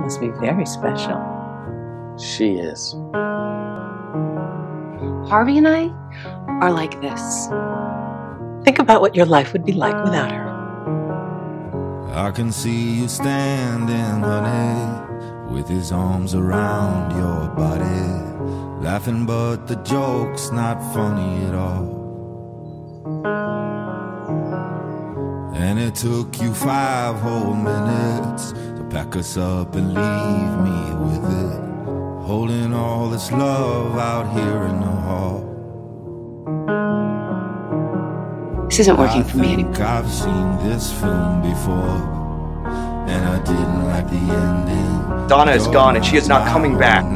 must be very special. She is. Harvey and I are like this. Think about what your life would be like without her. I can see you standing, honey, with his arms around your body, laughing but the joke's not funny at all. And it took you 5 whole minutes to pack us up and leave me with it, holding all this love out here in the hall. This isn't working for me anymore. I've seen this film before, and I didn't like the ending. Donna is gone, and she is not coming back.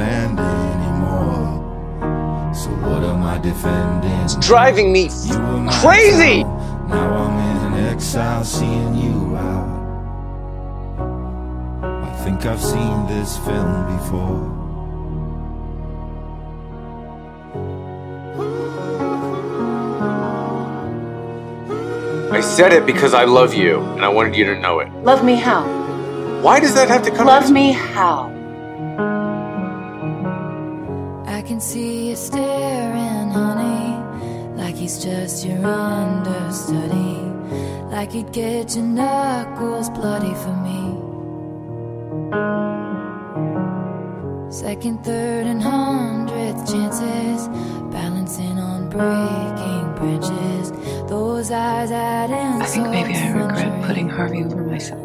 So what am I defending? It's driving me crazy! Now I'm in exile, seeing you out. I think I've seen this film before. I said it because I love you, and I wanted you to know it. Love me how? Why does that have to come? Love me how? I can see you staring, honey, like he's just your understudy, like he'd get your knuckles bloody for me. Second, third, and 100th chances, balancing on breaking branches. Those eyes add in. I think maybe I regret putting Harvey over myself.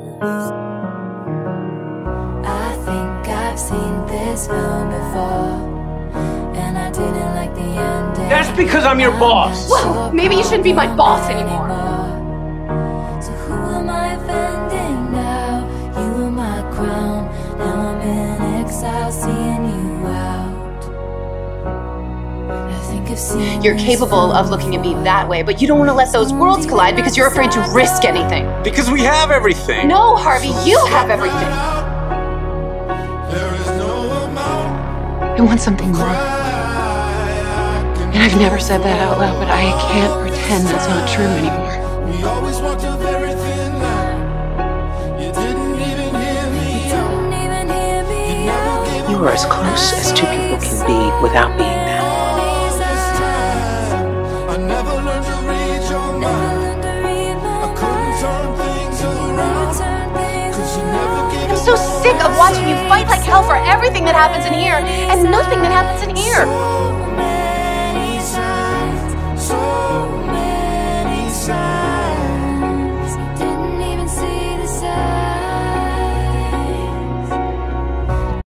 I think I've seen this film before, and I didn't like the ending. That's because I'm your boss! Well, maybe you shouldn't be my boss anymore. So who am I offending now? You were my crown. Now I'm in exile, seeing you out. You're capable of looking at me that way, but you don't want to let those worlds collide because you're afraid to risk anything. Because we have everything! No, Harvey, you have everything. I want something more. And I've never said that out loud, but I can't pretend that's not true anymore. You are as close as two people can be without being that. I'm so sick of watching you fight like hell for everything that happens in here and nothing that happens in here.